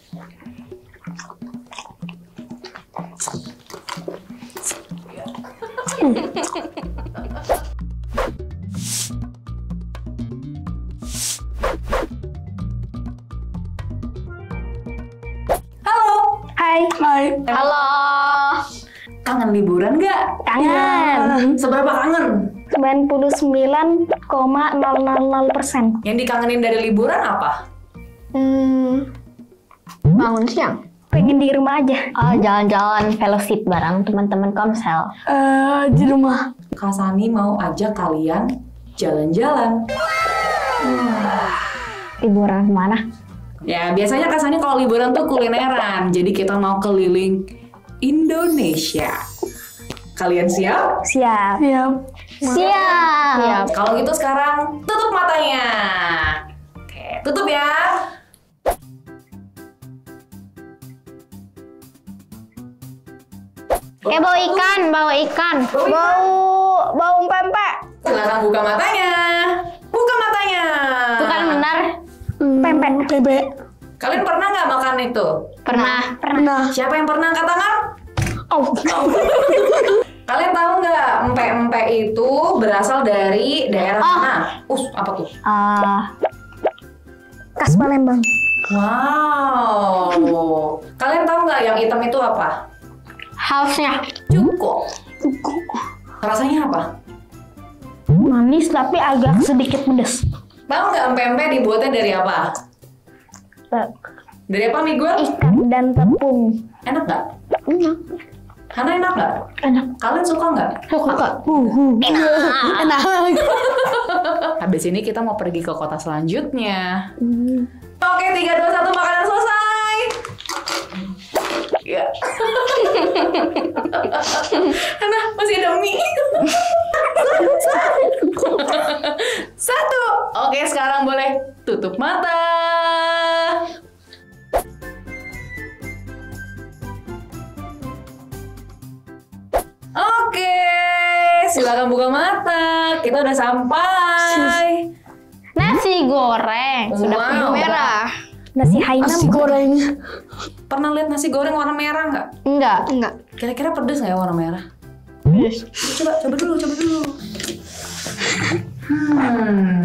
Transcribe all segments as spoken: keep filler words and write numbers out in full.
Halo. Hai. Hai. Halo. Kangen liburan nggak? Kangen. Seberapa kangen? sembilan puluh sembilan koma nol nol nol persen. Yang dikangenin dari liburan apa? Hmm, bangun siang. Pengen di rumah aja. Oh, jalan-jalan fellowship bareng teman-teman Komsel. Uh, di rumah. Kak Sani mau ajak kalian jalan-jalan. Liburan kemana? Ya, biasanya Kak Sani kalau liburan tuh kulineran. Jadi kita mau keliling Indonesia. Kalian siap? Siap. Siap. Siap. Siap. Kalau gitu sekarang tutup matanya. Oke, tutup ya. Kayak bau ikan, bau ikan. Bau bau pempek. Silakan buka matanya. Buka matanya. Bukan benar. Pempek. Pempek. Kalian pernah nggak makan itu? Pernah. Pernah. Siapa yang pernah angkat tangan? Oh. Kalian tahu nggak empek-empek itu berasal dari daerah Oh. mana? Us, apa tuh? Ah, Khas Palembang. Wow. Kalian tahu nggak yang hitam itu apa? hausnya. Cuko. Rasanya apa? Manis tapi agak sedikit pedas. Tahu nggak empek-empek dibuatnya dari apa? Dari apa Miguel? Ikan dan tepung. Enak nggak? Enak. Hana enak nggak? Enak. Kalian suka nggak? Suka. Enak. Enak. Habis ini kita mau pergi ke kota selanjutnya. Hmm. Oke, tiga, dua, satu, makanan selesai. Ya. Hana, masih ada mie. Satu. Oke, sekarang boleh tutup mata. Oke, silakan buka mata. Kita udah sampai. Nasi goreng. Sudah Wow. penuh merah. Nasi Hainam. Nasi goreng. Pernah lihat nasi goreng warna merah nggak? Enggak. Enggak. Kira-kira pedes nggak ya warna merah? Yes. Coba, coba dulu, coba dulu. Hmm.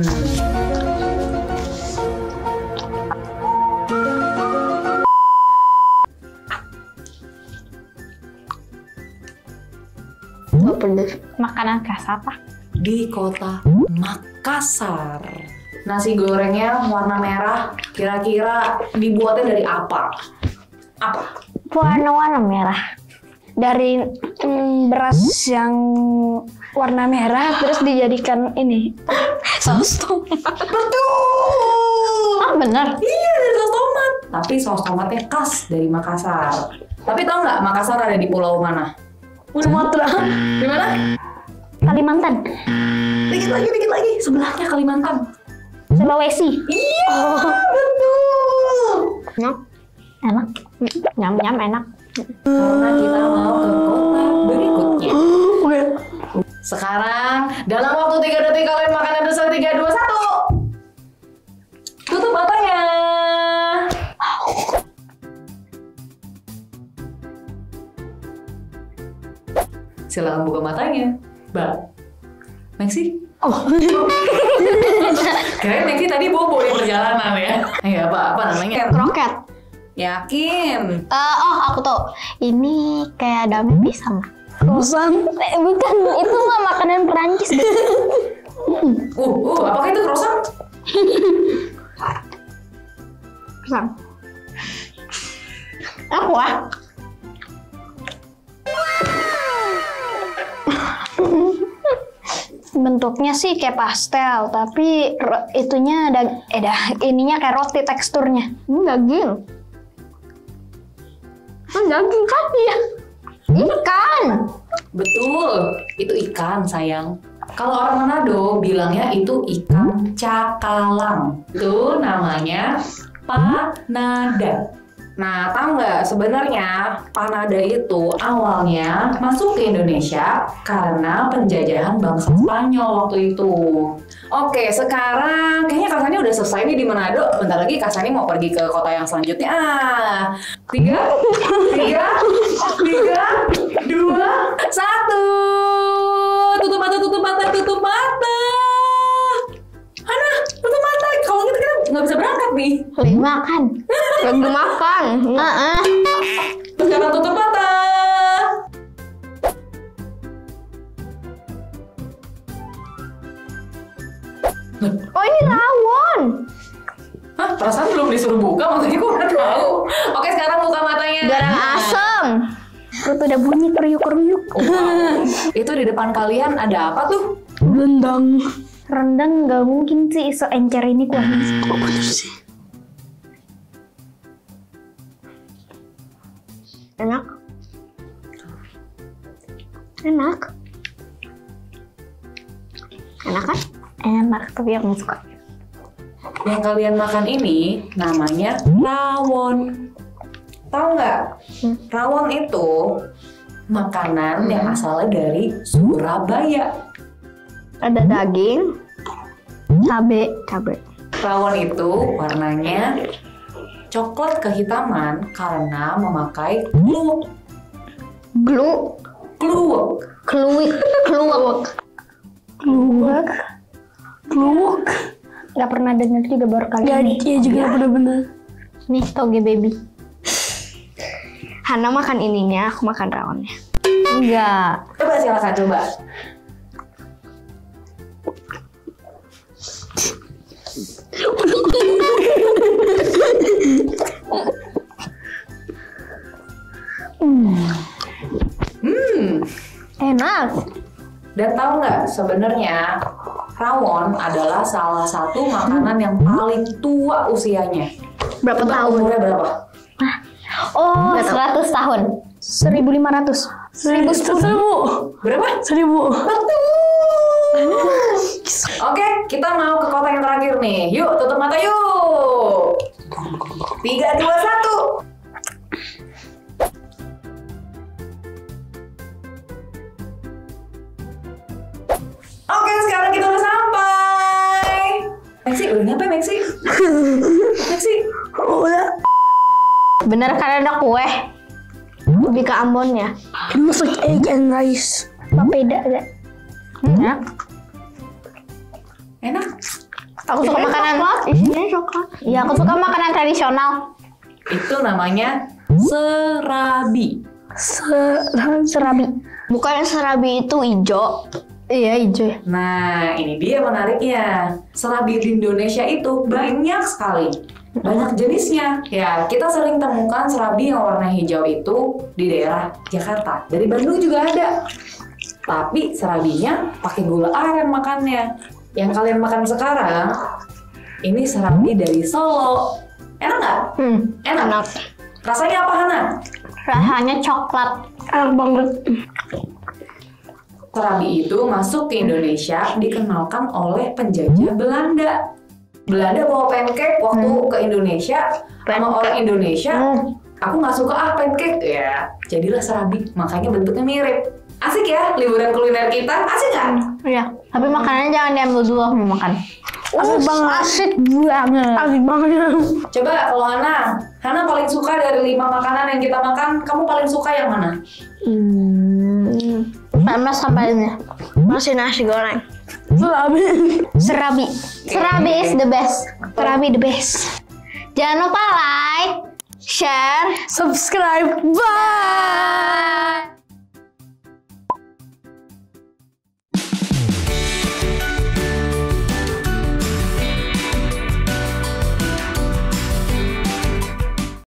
Enggak pedes. Makanan khas apa? Di kota Makassar. Nasi gorengnya warna merah. Kira-kira dibuatnya dari apa? Apa? Warna-warna merah. Dari mm, beras yang warna merah terus dijadikan ini saus tomat. Betul. Ah, bener. Iya, dari saus tomat. Tapi saus tomatnya khas dari Makassar. Tapi tahu nggak Makassar ada di pulau mana? Sumatera. Di mana? Kalimantan. Dikit lagi, dikit lagi. Sebelahnya Kalimantan. Sulawesi. Iya, betul. Enak. Enak. Nyam-nyam enak. Karena kita mau ke kota berikutnya. Sekarang, dalam waktu tiga detik kalian makan yang besar. Tiga, dua, satu. Tutup matanya. Silakan buka matanya. Mbak. Maxi? Oh. Kayaknya Maxi tadi bobo di perjalanan ya. Eh, apa, apa namanya? Kroket. Yakin? Eh, oh, aku tahu. Ini kayak dame pisang. Croissant. Eh, bukan, itu mah makanan Perancis. Uh, uh, apakah itu croissant? Pisang. Aku ah. Bentuknya sih kayak pastel, tapi ro- itunya ada, eh dah, ininya kayak roti teksturnya. Ini daging. Kan daging kan ya? Ikan. Betul, itu ikan sayang. Kalau orang Manado bilangnya itu ikan cakalang. Itu namanya panada. Nah, tahu nggak sebenarnya panada itu awalnya masuk ke Indonesia karena penjajahan bangsa Spanyol waktu itu. Oke, sekarang kayaknya Kak Sani udah selesai nih di Manado. Bentar lagi Kak Sani mau pergi ke kota yang selanjutnya. Ah, tiga, tiga, tiga, dua, satu. Tutup mata, tutup mata, tutup mata. Hana, tutup mata. Kalau gitu kita nggak bisa berangkat nih. Lagi makan. Lagi makan. Heeh. Sekarang tutup mata. Oh ini rawon. Hah, perasaan belum disuruh buka, makanya gue udah tahu. Oke, sekarang buka matanya. Garang asem. Perut udah bunyi keruyuk-keruyuk. Wow. Itu di depan kalian ada apa tuh? Rendang. Rendang nggak mungkin sih, iso encer ini kuahnya. Kok bener sih? Enak. Enak. Enak kan? Enak, tapi aku nggak suka. Yang kalian makan ini namanya rawon. Tahu nggak? Hmm. Rawon itu makanan yang asalnya dari Surabaya. Ada daging, cabe, cabe. Rawon itu warnanya coklat kehitaman karena memakai kluwek. Glu, Kluwek. kluwik, kluwek. Kluwek. Kluwek. Gak pernah denger juga baru kali ini. Iya juga bener-bener. Nih, toge baby. Hana makan ininya, aku makan rawonnya. Enggak. Coba silakan coba. Hmm. Enak. Dan tahu nggak sebenarnya rawon adalah salah satu makanan yang paling tua usianya. Berapa Tebak tahun? umurnya berapa? Oh, seratus tahun. seribu lima ratus. seribu sepuluh. Berapa? Seribu. Betul. Oke, kita mau ke kota yang terakhir nih. Yuk, tutup mata yuk. Tiga, dua, satu. Oke, sekarang kita udah sampai. Maxi, udah nyampe Maxi? Maxi? Udah. Bener kan ada kue? Lebih ke Ambonnya. Ini masak egg and rice. Papeda ada. Enak. Enak? Aku suka makanan. Isinya coklat. Iya, aku suka makanan tradisional. Itu namanya serabi. Serabi. Serabi. Bukan serabi itu hijau. Iya, hijau. Nah, ini dia menariknya. Serabi di Indonesia itu banyak sekali. Banyak jenisnya. Ya, kita sering temukan serabi yang warna hijau itu di daerah Jakarta. Dari Bandung juga ada. Tapi serabinya pakai gula aren makannya. Yang kalian makan sekarang, ini serabi dari Solo. Enak nggak? Hmm, Enak. enak. Rasanya apa, Hana? Rasanya coklat. Enak banget. Serabi itu masuk ke Indonesia dikenalkan oleh penjajah Belanda. Belanda bawa pancake waktu ke Indonesia sama Pancake. orang Indonesia. Hmm. Aku nggak suka ah pancake ya. Jadilah serabi, makanya bentuknya mirip. Asik ya liburan kuliner kita, asik nggak? Iya, tapi makanannya jangan diambil dulu aku mau makan. Asik banget. Asik banget. Asik banget. Coba kalau Hana, Hana paling suka dari lima makanan yang kita makan, kamu paling suka yang mana? Hmm. Sama sampai ini. Masih nasi goreng. Serabi. Serabi. Serabi is the best. Serabi the best. Jangan lupa like, share, Subscribe. Bye.